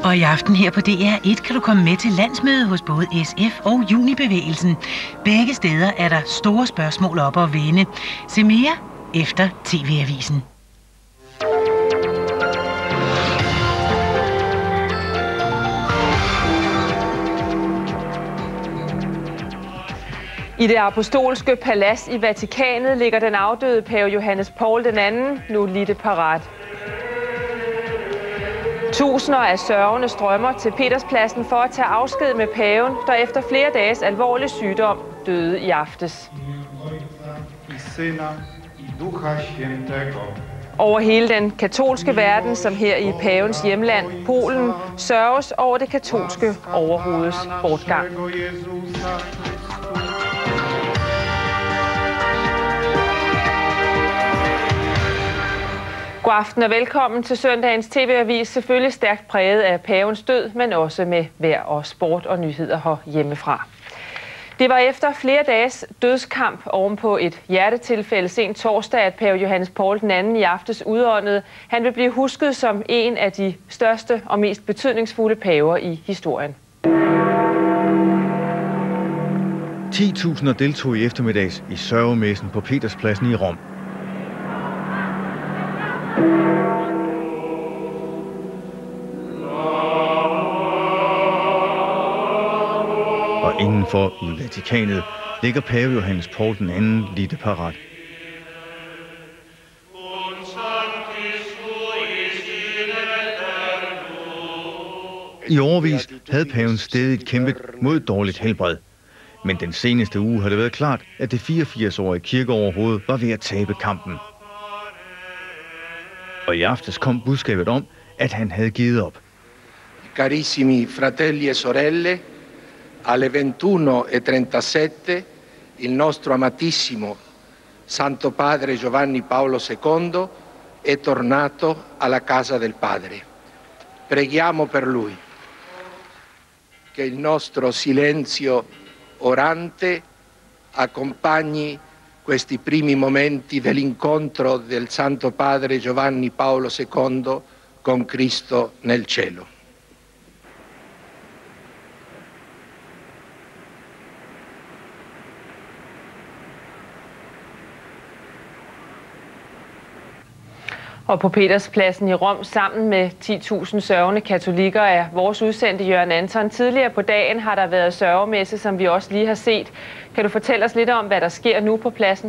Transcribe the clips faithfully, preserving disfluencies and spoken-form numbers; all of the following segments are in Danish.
Og i aften her på D R et kan du komme med til landsmøde hos både S F og Junibevægelsen. Begge steder er der store spørgsmål op at vende. Se mere efter T V-avisen. I det apostolske palads i Vatikanet ligger den afdøde pave Johannes Paul den anden nu lidt parat. Tusinder af sørgende strømmer til Peterspladsen for at tage afsked med paven, der efter flere dages alvorlig sygdom døde i aftes. Over hele den katolske verden, som her i pavens hjemland, Polen, sørges over det katolske overhoveds bortgang. God aften og velkommen til søndagens T V-avis, selvfølgelig stærkt præget af pavens død, men også med vejr og sport og nyheder her hjemmefra. Det var efter flere dages dødskamp ovenpå et hjertetilfælde sent torsdag, at pave Johannes Paul den anden i aftes udåndede. Han vil blive husket som en af de største og mest betydningsfulde paver i historien. ti tusinder deltog i eftermiddags i sørgemessen på Peterspladsen i Rom. Og indenfor i Vatikanet ligger pave Johannes Paul den anden lidt parat. I årevis havde paven stædigt kæmpet mod dårligt helbred. Men den seneste uge har det været klart, at det fireogfirs-årige kirkeoverhoved var ved at tabe kampen. Og i aftes kom budskabet om, at han havde givet op. Carissimi fratelli e sorelle, alle ventuno e trentasette, il nostro amatissimo Santo Padre Giovanni Paolo secondo è tornato alla casa del Padre. Preghiamo per lui, che il nostro silenzio orante accompagni questi primi momenti dell'incontro del Santo Padre Giovanni Paolo secondo con Cristo nel cielo. Og på Peterspladsen i Rom sammen med ti tusind sørgende katolikker er vores udsendte Jørgen Anton. Tidligere på dagen har der været sørgemesse, som vi også lige har set. Kan du fortælle os lidt om, hvad der sker nu på pladsen?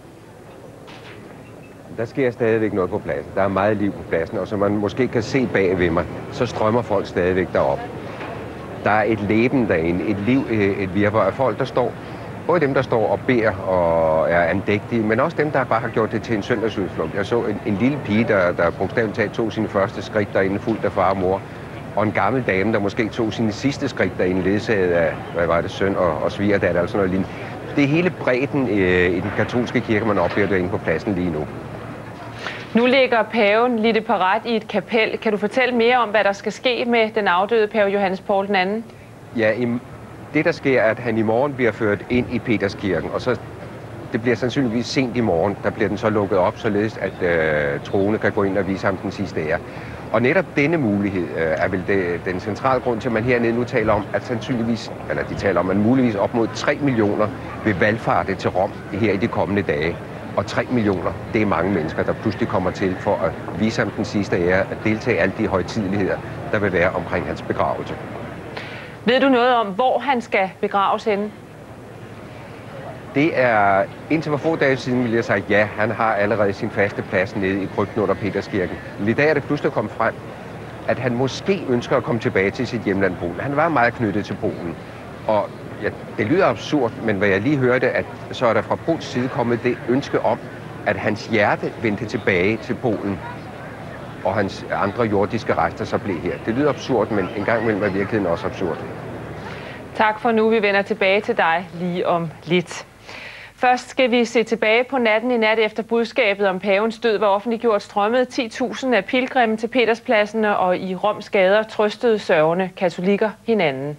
Der sker stadigvæk noget på pladsen. Der er meget liv på pladsen, og som man måske kan se bag ved mig, så strømmer folk stadigvæk derop. Der er et leben derinde, et liv, et virvar af folk, der står. Både dem, der står og beder og er andægtige, men også dem, der bare har gjort det til en søndagsudflugt. Jeg så en, en lille pige, der, der bogstaveligt talt tog sine første skridt derinde, fuldt af far og mor. Og en gammel dame, der måske tog sine sidste skridt derinde, ledsaget af, hvad var det, søn og, og svigerdatter, eller sådan noget lignende. Det er hele bredden øh, i den katolske kirke, man oplever derinde på pladsen lige nu. Nu ligger paven lidt parat i et kapel. Kan du fortælle mere om, hvad der skal ske med den afdøde pave Johannes Paul den anden? Ja, i, det der sker er, at han i morgen bliver ført ind i Peterskirken, og så det bliver sandsynligvis sent i morgen, der bliver den så lukket op, således at øh, troende kan gå ind og vise ham den sidste ære. Og netop denne mulighed øh, er vel det, den centrale grund til, at man hernede nu taler om, at sandsynligvis, eller de taler om, at muligvis op mod tre millioner vil valfarte til Rom her i de kommende dage. Og tre millioner, det er mange mennesker, der pludselig kommer til for at vise ham den sidste ære, at deltage i alle de højtideligheder, der vil være omkring hans begravelse. Ved du noget om, hvor han skal begraves henne? Det er, indtil for få dage siden ville jeg sige, ja, han har allerede sin faste plads nede i krypten under Peterskirken. Men i dag er det pludselig kommet frem, at han måske ønsker at komme tilbage til sit hjemland Polen. Han var meget knyttet til Polen, og ja, det lyder absurd, men hvad jeg lige hørte, at så er der fra Pols side kommet det ønske om, at hans hjerte vendte tilbage til Polen, og hans andre jordiske rester så blev her. Det lyder absurd, men en gang imellem er virkeligheden også absurd. Tak for nu. Vi vender tilbage til dig lige om lidt. Først skal vi se tilbage på natten i nat efter budskabet om pavens død var offentliggjort. Strømmede ti tusind af pilgrimme til Peterspladsen, og i Roms gader trøstede sørgende katolikker hinanden.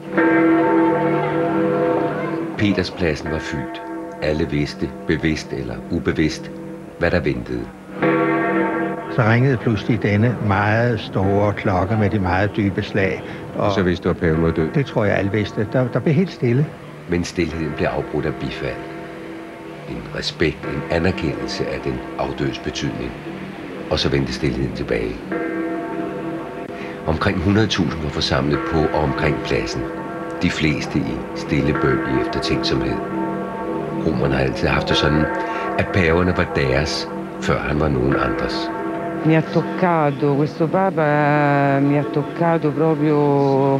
Peterspladsen var fyldt. Alle vidste, bevidst eller ubevidst, hvad der ventede. så ringede pludselig denne meget store klokke med de meget dybe slag. Og så vidste du, at paven var død? Det tror jeg alle vidste. Der, der blev helt stille. Men stilheden blev afbrudt af bifald. En respekt, en anerkendelse af den afdødes betydning. Og så vendte stilheden tilbage. Omkring hundrede tusind var forsamlet på og omkring pladsen. De fleste i stille bøn i eftertænksomhed. Romerne har altid haft det sådan, at paverne var deres, før han var nogen andres. Mi ha toccato, questo papa mi ha toccato proprio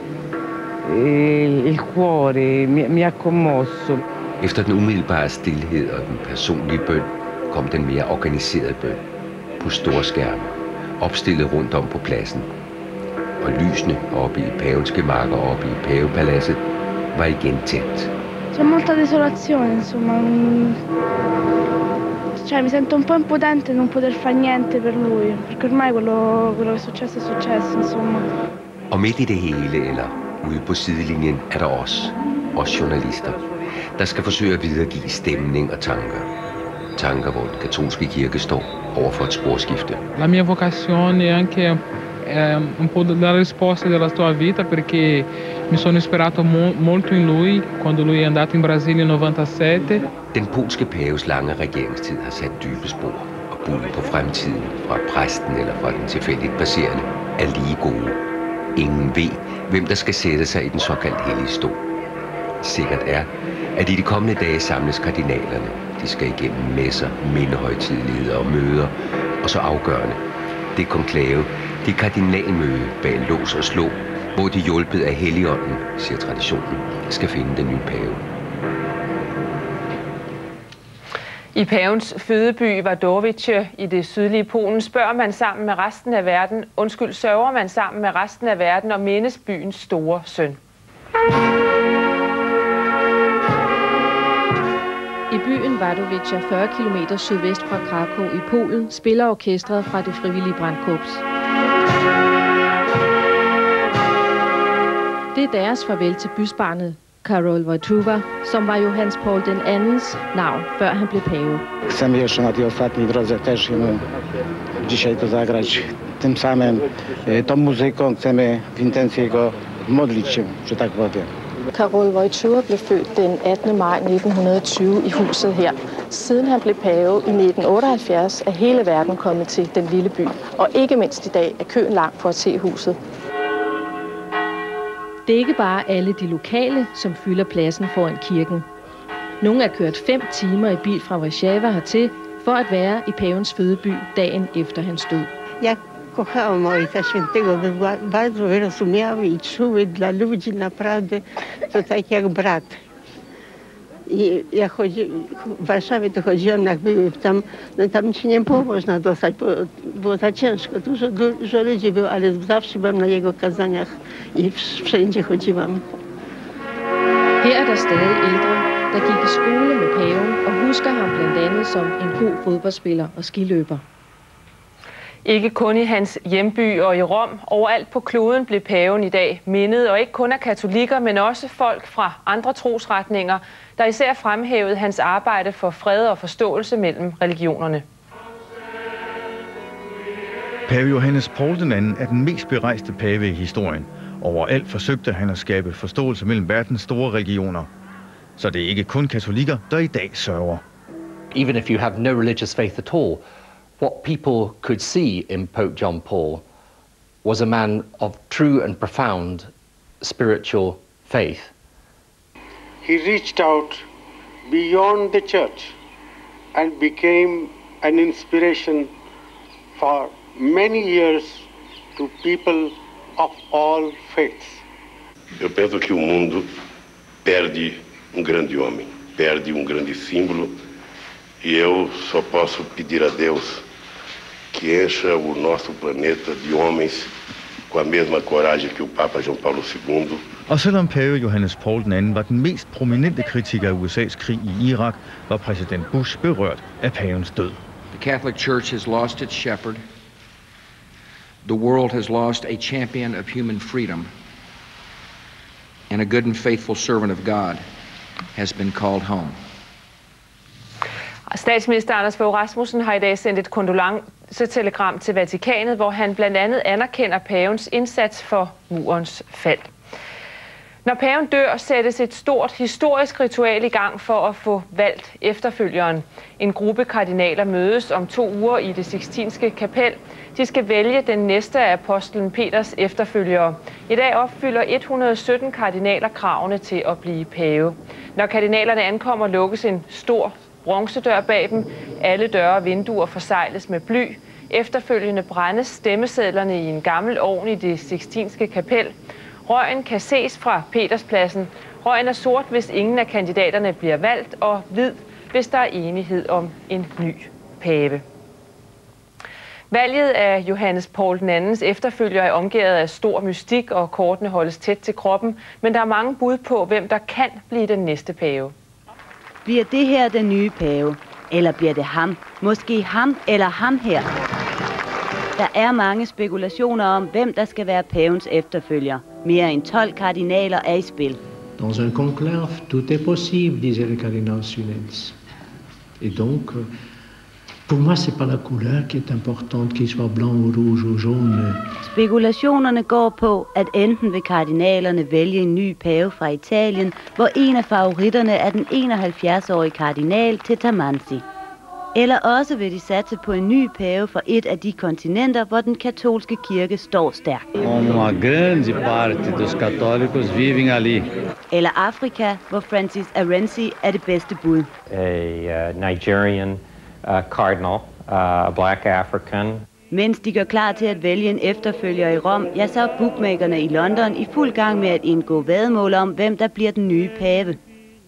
il cuore, mi, mi ha commosso. Efter den umiddelbare stilhed og den personlige bøn, kom den mere organiserede bøn. På store skærme, opstillet rundt om på pladsen. Og lysene oppe i pavens gemakker oppe i pavepaladset var igen tændt. C'è molta desolazione, insomma. Cioè, mi sento un po' impotente non poter fare niente per lui, perché ormai quello, quello che è successo è successo, insomma. Og midt i det hele, eller ude på sidelinjen, er der os, os journalister, der skal forsøge at videregive stemning og tanker. Tanker, hvor den katolske kirke står over for et sporskifte. La mia vocazione è anche eh, un po' dare risposte della sua vita, perché mi sono ispirato mo molto in lui quando lui è andato in Brasile i novantasette. Den polske paves lange regeringstid har sat dybe spor, og buddet på fremtiden fra præsten eller fra den tilfældigt passerende er lige gode. Ingen ved, hvem der skal sætte sig i den såkaldt hellige stol. Sikkert er, at i de kommende dage samles kardinalerne. De skal igennem messer, mindehøjtideligheder og møder, og så afgørende. Det konklave, det kardinalmøde bag lås og slå, hvor de hjulpet af Helligånden, siger traditionen, skal finde den nye pave. I pavens fødeby Wadowice i det sydlige Polen spørger man sammen med resten af verden, undskyld, sørger man sammen med resten af verden og mindes byens store søn. I byen Wadowice, fyrre kilometer sydvest fra Krakow i Polen, spiller orkestret fra det frivillige brandkorps. Det er deres farvel til bysbarnet Karol Wojtyła, som var Johannes Paul den andens navn, før han blev pave. Chcemy jeszcze na tej ostatniej drodze też mu dzisiaj to zagrać tym samym, tą muzyką chcemy w intencji jego modlić się, że tak powiem. Karol Wojtyła blev født den attende maj nitten tyve i huset her. Siden han blev pave i nitten otteoghalvfjerds er hele verden kommet til den lille by, og ikke mindst i dag er køen lang for at se huset. Det er ikke bare alle de lokale, som fylder pladsen foran kirken. Nogle er kørt fem timer i bil fra Warszawa hertil for at være i pavens fødeby dagen efter hans død. Ja kochałam Ojca Świętego, był bardzo wyrozumiały i czuły dla ludzi, naprawdę to tak jak brat. I ja chodzi, w Warszawie to chodziłam, jak były tam, no tam się nie było można dostać, bo było za ciężko, dużo, dużo ludzi było, ale zawsze byłam na jego kazaniach i wszędzie chodziłam. Her er der stadig ældre, der gik i skole med paven og husker ham blandt andet som en god fodboldspiller og skiløber. Ikke kun i hans hjemby og i Rom, overalt på kloden blev paven i dag mindet, og ikke kun af katolikker, men også folk fra andre trosretninger, der især fremhævede hans arbejde for fred og forståelse mellem religionerne. Pave Johannes Paul den anden er den mest berejste pave i historien. Overalt forsøgte han at skabe forståelse mellem verdens store religioner. Så det er ikke kun katolikker, der i dag sørger. Even if you have no religious faith at all, what people could see in Pope John Paul was a man of true and profound spiritual faith. He reached out beyond the church and became an inspiration for many years to people of all faiths. Eu penso que o mundo perde um grande homem, perde um grande símbolo, e eu só posso pedir a Deus que encha o nosso planeta de homens com a mesma coragem que o Papa João Paulo segundo. Og selvom pave Johannes Paul den anden var den mest prominente kritiker af U S A's krig i Irak, var præsident Bush berørt af pavens død. The Catholic Church has lost its shepherd. The world has lost a champion of human freedom. And a good and faithful servant of God has been called home. Statsminister Anders Fogh Rasmussen har i dag sendt et støttetelegram til Vatikanet, hvor han blandt andet anerkender pavens indsats for murens fald. Når paven dør, sættes et stort historisk ritual i gang for at få valgt efterfølgeren. En gruppe kardinaler mødes om to uger i det Sixtinske kapel. De skal vælge den næste af apostlen Peters efterfølgere. I dag opfylder et hundrede og sytten kardinaler kravene til at blive pave. Når kardinalerne ankommer, lukkes en stor bronzedør bag dem. Alle døre og vinduer forsegles med bly. Efterfølgende brændes stemmesedlerne i en gammel ovn i det Sixtinske kapel. Røgen kan ses fra Peterspladsen. Røgen er sort, hvis ingen af kandidaterne bliver valgt, og hvid, hvis der er enighed om en ny pave. Valget af Johannes Paul den andens efterfølger er omgivet af stor mystik, og kortene holdes tæt til kroppen, men der er mange bud på, hvem der kan blive den næste pave. Bliver det her den nye pave? Eller bliver det ham? Måske ham eller ham her? Der er mange spekulationer om, hvem der skal være pavens efterfølger. Mere end tolv kardinaler er i spil. Dans un conclave, tout est possible, disait le cardinal Sunens. Et donc, pour moi, c'est pas la couleur qui est importante, qu'il soit blanc ou rouge ou jaune. Spekulationerne går på, at enten vil kardinalerne vælge en ny pave fra Italien, hvor en af favoritterne er den enoghalvfjerds-årige kardinal Tettamanzi. Eller også vil de satse på en ny pave fra et af de kontinenter, hvor den katolske kirke står stærkt. Uma grande parte dos católicos vivem ali. Eller Afrika, hvor Francis Arensi er det bedste bud. A uh, Nigerian uh, cardinal, uh, a black African. Mens de gør klar til at vælge en efterfølger i Rom, ja, så er bookmakerne i London i fuld gang med at indgå væddemål om, hvem der bliver den nye pave.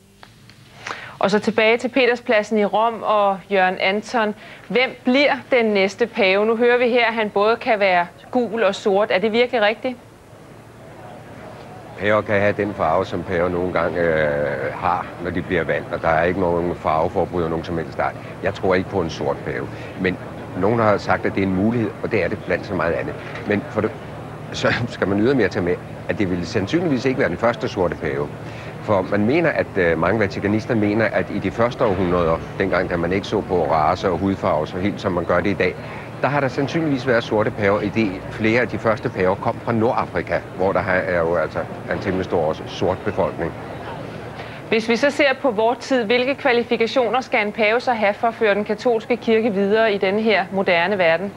Og så tilbage til Peterspladsen i Rom og Jørgen Anton. Hvem bliver den næste pave? Nu hører vi her, at han både kan være gul og sort. Er det virkelig rigtigt? Paver kan have den farve, som paver nogle gange øh, har, når de bliver valgt. Og der er ikke nogen farveforbud og nogen som helst der. Jeg tror ikke på en sort pave. Men nogen har sagt, at det er en mulighed, og det er det blandt så meget andet. Men for det, så skal man ydermere tage med, at det ville sandsynligvis ikke være den første sorte pave. For man mener, at øh, mange vatikanister mener, at i de første århundreder, dengang da man ikke så på race og hudfarve så helt som man gør det i dag, der har der sandsynligvis været sorte paver, i det flere af de første paver kom fra Nordafrika, hvor der er jo altså en temmelig stor sort befolkning. Hvis vi så ser på vores tid, hvilke kvalifikationer skal en pave så have for at føre den katolske kirke videre i denne her moderne verden?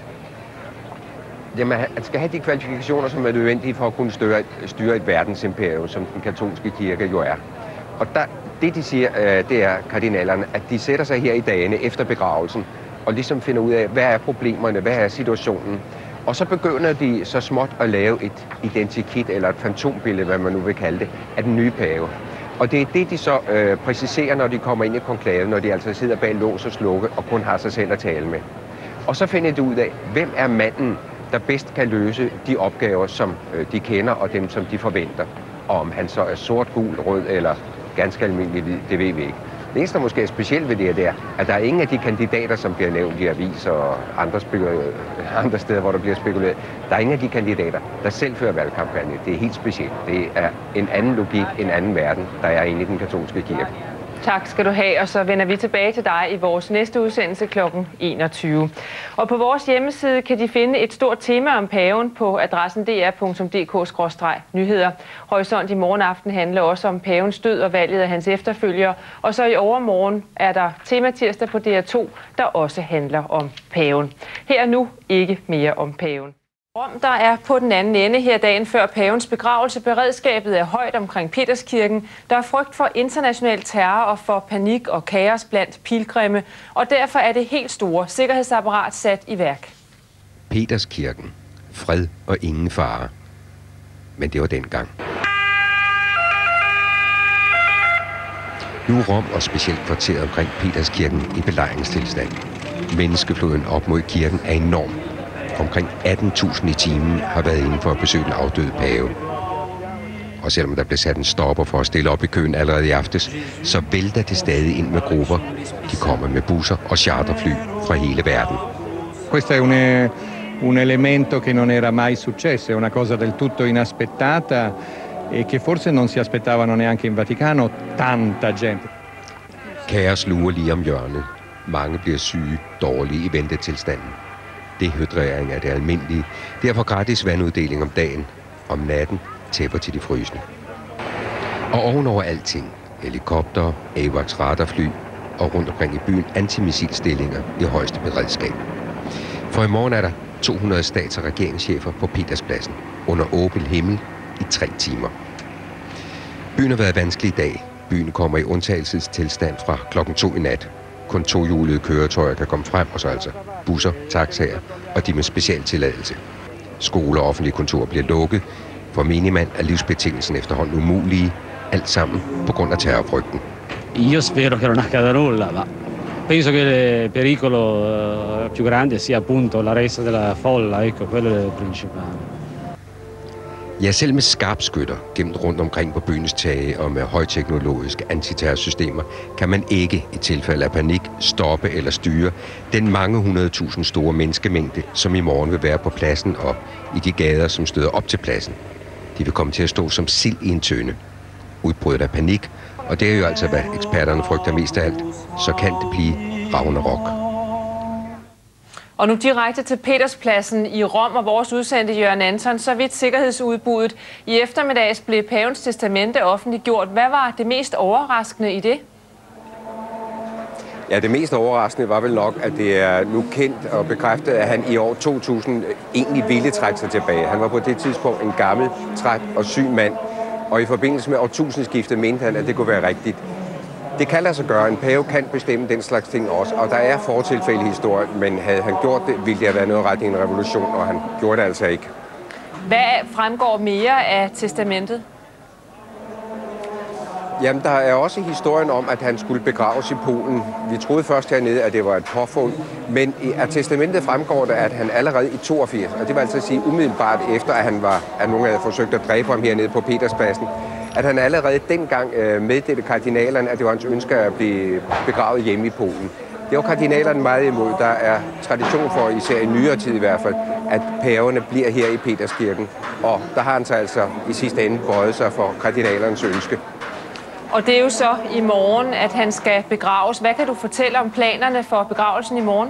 Jamen, han skal have de kvalifikationer, som er nødvendige for at kunne styre, styre et verdensimperium, som den katolske kirke jo er. Og der, det, de siger, det er kardinalerne, at de sætter sig her i dagene efter begravelsen, og ligesom finder ud af, hvad er problemerne, hvad er situationen. Og så begynder de så småt at lave et identikit, eller et fantombillede, hvad man nu vil kalde det, af den nye pave. Og det er det, de så øh, præciserer, når de kommer ind i konklaven, når de altså sidder bag lås og slukke, og kun har sig selv at tale med. Og så finder de ud af, hvem er manden, der bedst kan løse de opgaver, som øh, de kender, og dem, som de forventer. Og om han så er sort, gul, rød eller ganske almindelig hvid, det ved vi ikke. Det eneste, der måske er specielt ved det her, det er, at der er ingen af de kandidater, som bliver nævnt i aviser og andre, andre steder, hvor der bliver spekuleret. Der er ingen af de kandidater, der selv fører valgkampagne. Det er helt specielt. Det er en anden logik, en anden verden, der er inde i den katolske kirke. Tak skal du have, og så vender vi tilbage til dig i vores næste udsendelse klokken enogtyve. Og på vores hjemmeside kan de finde et stort tema om paven på adressen d r punktum d k skråstreg nyheder. Horisont i morgen aften handler også om pavens død og valget af hans efterfølgere. Og så i overmorgen er der tematirsdag på D R to, der også handler om paven. Her nu ikke mere om paven. Rom, der er på den anden ende her dagen før pavens begravelse. Beredskabet er højt omkring Peterskirken. Der er frygt for international terror og for panik og kaos blandt pilgrimme, og derfor er det helt store sikkerhedsapparat sat i værk. Peterskirken. Fred og ingen fare. Men det var dengang. Nu er Rom og specielt kvarteret omkring Peterskirken i belejringstilstand. Menneskefloden op mod kirken er enorm. Omkring atten tusind i timen har været inde for at besøge den afdøde pave. Og selvom der blev sat en stopper for at stille op i køen allerede i aftes, så vælter det stadig ind med grupper. De kommer med busser og charterfly fra hele verden. Questo è un, un elemento che non era mai successo, è una cosa del tutto inaspettata e che forse non si aspettavano neanche in Vaticano tanta gente. Kaos lurer lige om hjørnet. Mange bliver syge, dårlige i ventetilstanden. Dehydrering er det almindelige. Derfor gratis vanduddeling om dagen. Om natten tæpper til de frysende. Og ovenover alting. Helikopter, AWACS radarfly og rundt omkring i byen antimissilstillinger i højeste beredskab. For i morgen er der to hundrede stats- og regeringschefer på Peterspladsen under åben himmel i tre timer. Byen har været vanskelig i dag. Byen kommer i undtagelsestilstand fra klokken to i nat. Kun tohjulede køretøjer kan komme frem, og så altså busser, taxaer og de med specialtilladelse. Skoler og offentlige kontorer bliver lukket. For minimand er livsbetingelsen efterhånden umulige. Alt sammen på grund af terrorfrygten. Io spero che non accada nulla, ma penso che il pericolo più grande sia appunto l'arresto della folla, ecco, quello è il principale. Ja, selv med skarpskytter gemt rundt omkring på byens tage og med højteknologiske antiterrorsystemer, kan man ikke i tilfælde af panik stoppe eller styre den mange hundredtusind store menneskemængde, som i morgen vil være på pladsen og i de gader, som støder op til pladsen. De vil komme til at stå som sild i en tønde. Udbruddet af panik, og det er jo altså, hvad eksperterne frygter mest af alt, så kan det blive ragnarok. Og nu direkte til Peterspladsen i Rom og vores udsendte Jørgen Anton. Så vidt sikkerhedsudbuddet. I eftermiddags blev pavens testamente offentliggjort. Hvad var det mest overraskende i det? Ja, det mest overraskende var vel nok, at det er nu kendt og bekræftet, at han i år to tusind egentlig ville trække sig tilbage. Han var på det tidspunkt en gammel, træt og syg mand. Og i forbindelse med årtusindskiftet mente han, at det kunne være rigtigt. Det kan lade sig gøre. En pave kan bestemme den slags ting også. Og der er fortilfælde i historien, men havde han gjort det, ville det have været noget ret i en revolution, og han gjorde det altså ikke. Hvad fremgår mere af testamentet? Jamen, der er også historien om, at han skulle begraves i Polen. Vi troede først hernede, at det var et påfund, men af testamentet fremgår det, at han allerede i toogfirs, og det vil altså sige umiddelbart efter, at han var, at nogen havde forsøgt at dræbe ham hernede på Peterspladsen, at han allerede dengang øh, meddelte kardinalerne, at det var hans ønske at blive begravet hjemme i Polen. Det var kardinalerne meget imod. Der er tradition for, især i nyere tid i hvert fald, at paverne bliver her i Peterskirken, og der har han så altså i sidste ende bøjet sig for kardinalernes ønske. Og det er jo så i morgen, at han skal begraves. Hvad kan du fortælle om planerne for begravelsen i morgen?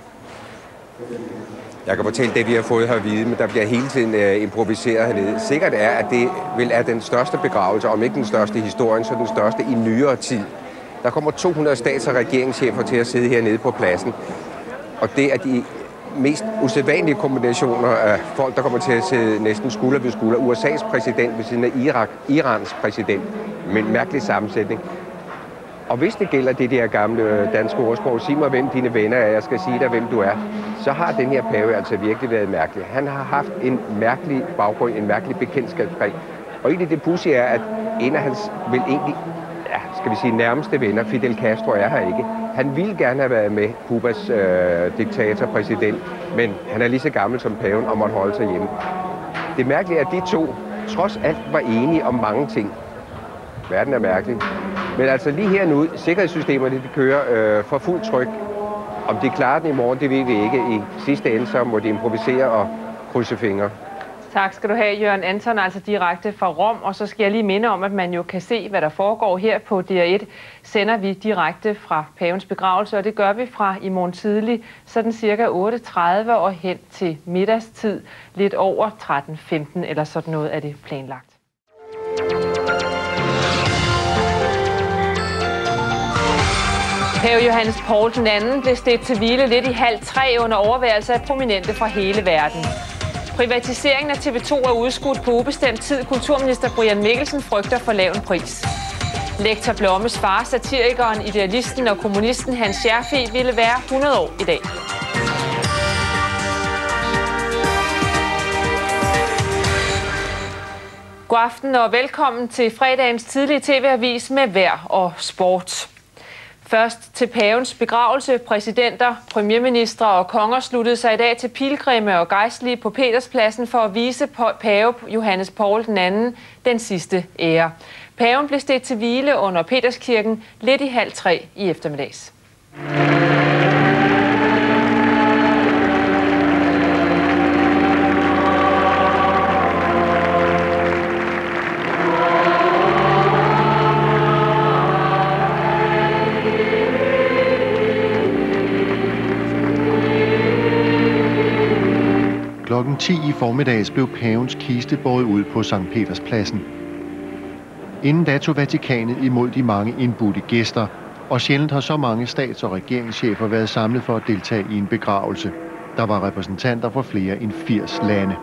Jeg kan fortælle det, vi har fået her at vide, men der bliver hele tiden uh, improviseret hernede. Sikkert er, at det vil er den største begravelse, om ikke den største i historien, så den største i nyere tid. Der kommer to hundrede stats- og regeringschefer til at sidde hernede på pladsen. Og det er de mest usædvanlige kombinationer af folk, der kommer til at sidde næsten skulder ved skulder. U S A's præsident ved siden af Irak, Irans præsident, med en mærkelig sammensætning. Og hvis det gælder det der gamle danske ordsprog, sig mig, hvem dine venner er, jeg skal sige dig, hvem du er, så har den her pave altså virkelig været mærkelig. Han har haft en mærkelig baggrund, en mærkelig bekendtskabspræg. Og egentlig det pudsige er, at en af hans vel egentlig, ja, skal vi sige, nærmeste venner, Fidel Castro, er her ikke. Han ville gerne have været med, Kubas øh, diktator, præsident, men han er lige så gammel som paven og måtte holde sig hjemme. Det mærkelige er, at de to trods alt var enige om mange ting. Verden er mærkelig. Men altså lige her nu, sikkerhedssystemerne de kører øh, for fuld tryk. Om de klarer den i morgen, det ved vi ikke. I sidste ende så må de improvisere og krydse fingre. Tak skal du have, Jørgen Anton, altså direkte fra Rom. Og så skal jeg lige minde om, at man jo kan se, hvad der foregår her på D R et. Sender vi direkte fra pavens begravelse, og det gør vi fra i morgen tidlig, sådan cirka otte tredive og hen til middagstid, lidt over tretten femten eller sådan noget er det planlagt. Pave Johannes Paul den anden blev stedt til hvile lidt i halv tre under overværelse af prominente fra hele verden. Privatiseringen af T V to er udskudt på ubestemt tid. Kulturminister Brian Mikkelsen frygter for lav en pris. Lektor Blommes far, satirikeren, idealisten og kommunisten Hans Scherfig ville være hundrede år i dag. God aften og velkommen til fredagens tidlige tv-avis med vejr og sport. Først til pavens begravelse. Præsidenter, premierministre og konger sluttede sig i dag til pilgrimme og gejstlige på Peterspladsen for at vise pave Johannes Paul den anden den sidste ære. Paven blev stedt til hvile under Peterskirken lidt i halv tre i eftermiddags. ti i formiddags blev pavens kiste båret ud på Sankt Peterspladsen. Inden da tog Vatikanet imod de mange indbudte gæster, og sjældent har så mange stats- og regeringschefer været samlet for at deltage i en begravelse. Der var repræsentanter fra flere end firs lande.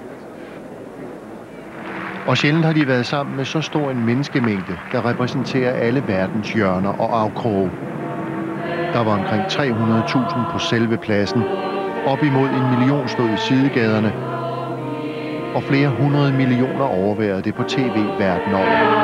Og sjældent har de været sammen med så stor en menneskemængde, der repræsenterer alle verdens hjørner og afkroge. Der var omkring tre hundrede tusind på selve pladsen, op imod en million stod i sidegaderne, og flere hundrede millioner overværede det på tv verden over.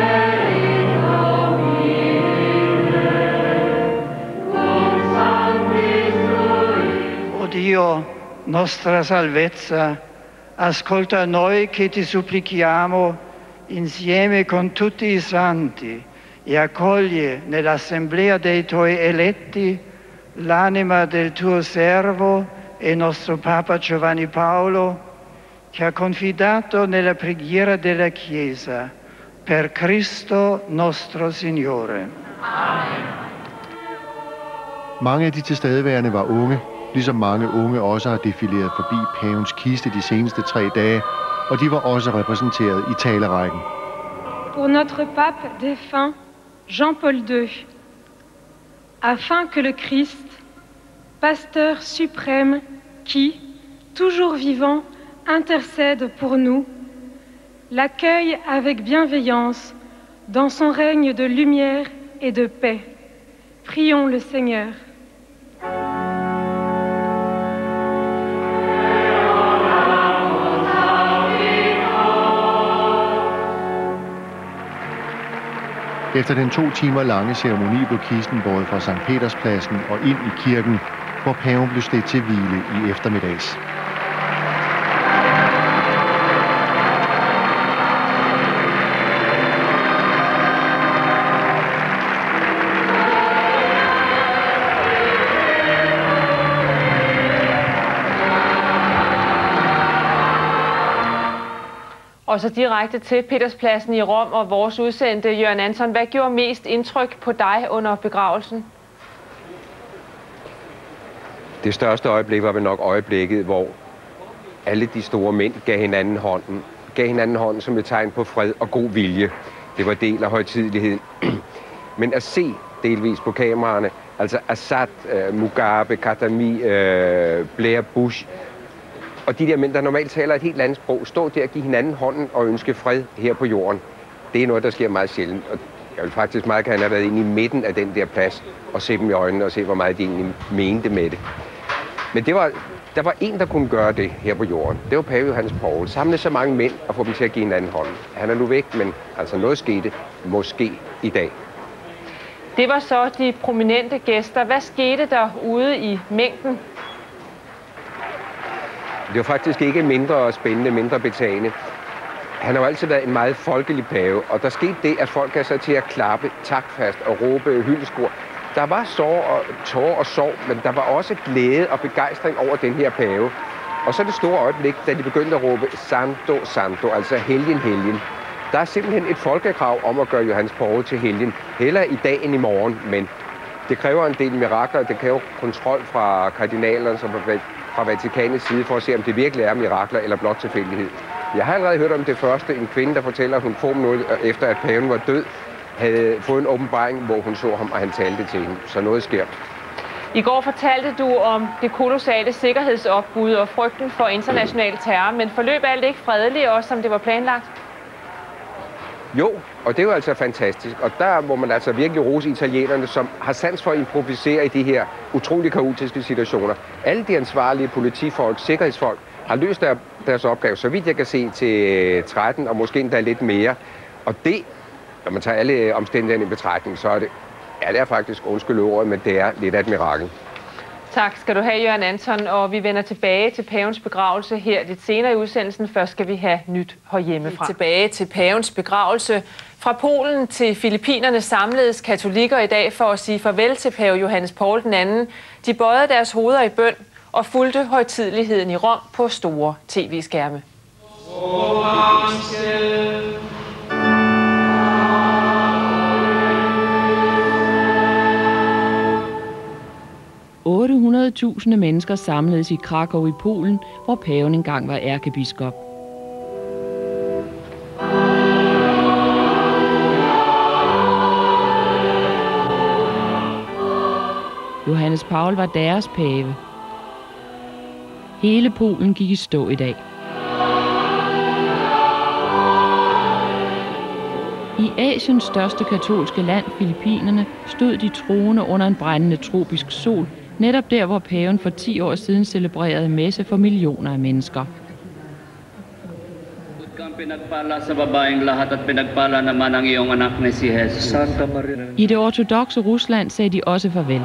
O Dio, nostra salvezza, ascolta noi che ti supplichiamo insieme con tutti i santi e accoglie nell'assemblea dei tuoi eletti l'anima del tuo servo e nostro Papa Giovanni Paolo, che ha confidato nella preghiera della Chiesa per Cristo nostro Signore. Amen. Mange af de tilstedeværende var unge, ligesom mange unge også har defileret forbi pavens kiste de seneste tre dage, og de var også repræsenteret i talerækken. Pour notre pape défunt, Jean-Paul deux, afin que le Christ, pasteur suprême, qui, toujours vivant, intercède pour nous, l'accueille avec bienveillance dans son règne de lumière et de paix. Prions le Seigneur. Efter den to timer lange ceremoni blev kisten båret fra Sankt Peterspladsen og ind i kirken, hvor paven blev stedt til hvile i eftermiddags. Og så direkte til Peterspladsen i Rom og vores udsendte Jørgen Anton. Hvad gjorde mest indtryk på dig under begravelsen? Det største øjeblik var vel nok øjeblikket, hvor alle de store mænd gav hinanden hånden. Gav hinanden hånden som et tegn på fred og god vilje. Det var del af højtideligheden. Men at se delvis på kameraerne, altså Assad, Mugabe, Khatami, Blair, Bush, og de der mænd, der normalt taler et helt andet sprog, stå der og give hinanden hånden og ønske fred her på jorden. Det er noget, der sker meget sjældent. Og jeg vil faktisk meget gerne have været inde i midten af den der plads og se dem i øjnene og se, hvor meget de egentlig mente med det. Men det var, der var en, der kunne gøre det her på jorden. Det var pave Johannes Paul. Samle så mange mænd og få dem til at give hinanden hånden. Han er nu væk, men altså noget skete måske i dag. Det var så de prominente gæster. Hvad skete der ude i mængden? Det var faktisk ikke mindre spændende, mindre betagende. Han har jo altid været en meget folkelig pave, og der skete det, at folk gav sig til at klappe taktfast og råbe hyldeskor. Der var sorg og tårer og sorg, men der var også glæde og begejstring over den her pave. Og så det store øjeblik, da de begyndte at råbe Santo, Santo, altså helgen, helgen. Der er simpelthen et folkekrav om at gøre Johannes Paul til helgen. Hellere i dag end i morgen, men det kræver en del mirakler, det kræver kontrol fra kardinalerne, som fra Vatikanets side, for at se, om det virkelig er mirakler eller blot tilfældighed. Jeg har allerede hørt om det første, en kvinde, der fortæller, at hun få minutter efter, at paven var død, havde fået en åbenbaring, hvor hun så ham, og han talte til hende. Så noget sker. I går fortalte du om det kolossale sikkerhedsopbud og frygten for international terror, men forløb alt ikke fredeligt, også som det var planlagt? Jo, og det er jo altså fantastisk. Og der må man altså virkelig rose italienerne, som har sans for at improvisere i de her utrolig kaotiske situationer. Alle de ansvarlige politifolk, sikkerhedsfolk, har løst der, deres opgave, så vidt jeg kan se, til tretten, og måske endda lidt mere. Og det, når man tager alle omstændighederne i betragtning, så er det, ja, det er faktisk, undskyld ordet, men det er lidt af et mirakel. Tak skal du have, Jørgen Anton, og vi vender tilbage til pavens begravelse her lidt senere i udsendelsen. Først skal vi have nyt herhjemmefra. Tilbage til pavens begravelse. Fra Polen til Filippinerne samledes katolikker i dag for at sige farvel til pave Johannes Paul den anden. De bøjede deres hoveder i bøn og fulgte højtideligheden i Rom på store tv-skærme. otte hundrede tusind tusinde mennesker samledes i Krakow i Polen, hvor paven engang var ærkebiskop. Johannes Paul var deres pave. Hele Polen gik i stå i dag. I Asiens største katolske land, Filippinerne, stod de troende under en brændende tropisk sol, netop der, hvor paven for ti år siden celebrerede messe for millioner af mennesker. I det ortodokse Rusland sagde de også farvel.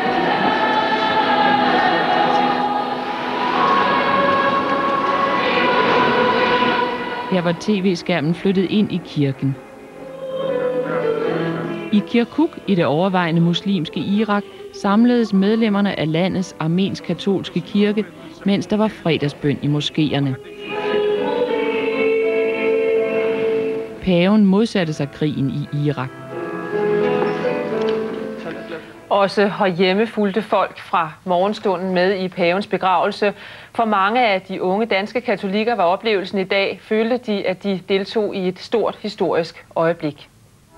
Her var tv-skærmen flyttet ind i kirken. I Kirkuk, i det overvejende muslimske Irak, samledes medlemmerne af landets armensk-katolske kirke, mens der var fredagsbøn i moskéerne. Paven modsatte sig krigen i Irak. Også herhjemme fulgte folk fra morgenstunden med i pavens begravelse. For mange af de unge danske katolikker var oplevelsen i dag, følte de, at de deltog i et stort historisk øjeblik.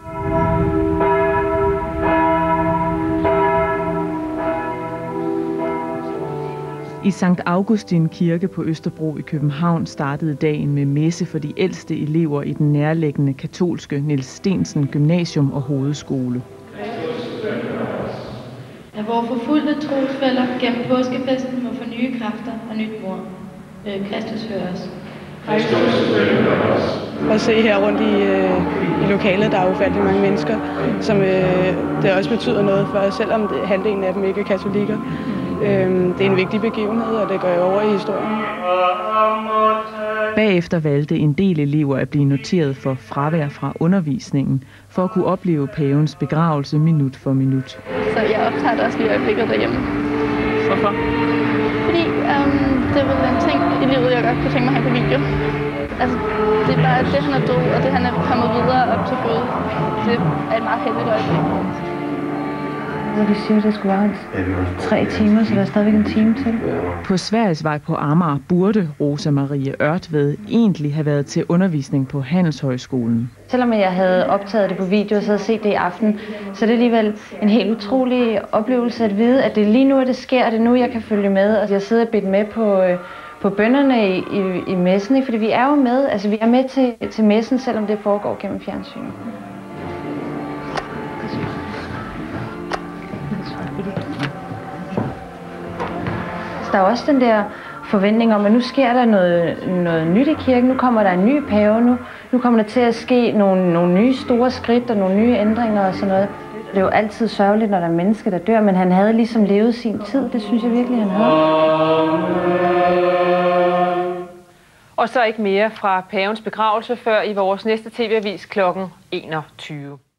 I Sankt Augustin Kirke på Østerbro i København startede dagen med messe for de ældste elever i den nærliggende katolske Niels Stensen Gymnasium og Hovedskole. At vores forfulgte trosfæller gennem påskefesten må få nye kræfter og nyt mod. Øh, Kristus hører os. Og se her rundt i, øh, i lokalet, der er ufattelig mange mennesker, som øh, det også betyder noget for, selvom det, halvdelen af dem ikke er katolikker. Øh, det er en vigtig begivenhed, og det går jo over i historien. Bagefter valgte en del elever at blive noteret for fravær fra undervisningen, for at kunne opleve pavens begravelse minut for minut. Så jeg optager det også lige øjeblikket derhjemme. Hvorfor? Fordi um, det er vel en ting i livet, jeg godt kunne tænke mig at have på video. Altså, det er bare det, han er død, og det, han er kommet videre op til Gud. Det er et meget heldigt øjeblik. Hvor de siger, at det skulle være tre timer, så der er stadigvæk en time til. På Sverigesvej på Amager burde Rosa Marie Ørtved egentlig have været til undervisning på Handelshøjskolen. Selvom jeg havde optaget det på video og så havde set det i aften, så er det alligevel en helt utrolig oplevelse at vide, at det er lige nu, at det sker, og det er nu, jeg kan følge med. Og jeg sidder og bedt med på, på bønnerne i, i, i messen, fordi vi er jo med, altså vi er med til, til messen, selvom det foregår gennem fjernsynet. Der er også den der forventning om, at nu sker der noget, noget nyt i kirken, nu kommer der en ny pave, nu, nu kommer der til at ske nogle, nogle nye store skridt og nogle nye ændringer og sådan noget. Det er jo altid sørgeligt, når der er mennesker, der dør, men han havde ligesom levet sin tid, det synes jeg virkelig, han havde. Og så ikke mere fra pavens begravelse før i vores næste tv-avis klokken enogtyve.